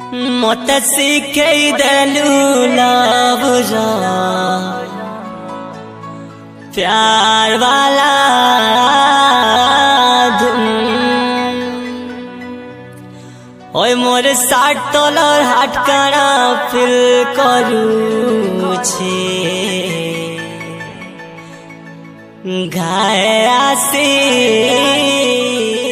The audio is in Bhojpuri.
मत सीखे दलू लाबुरा प्यार वाला धुन ओए मोर 60 तोलर हाट काना फिल करू छे घाय आसी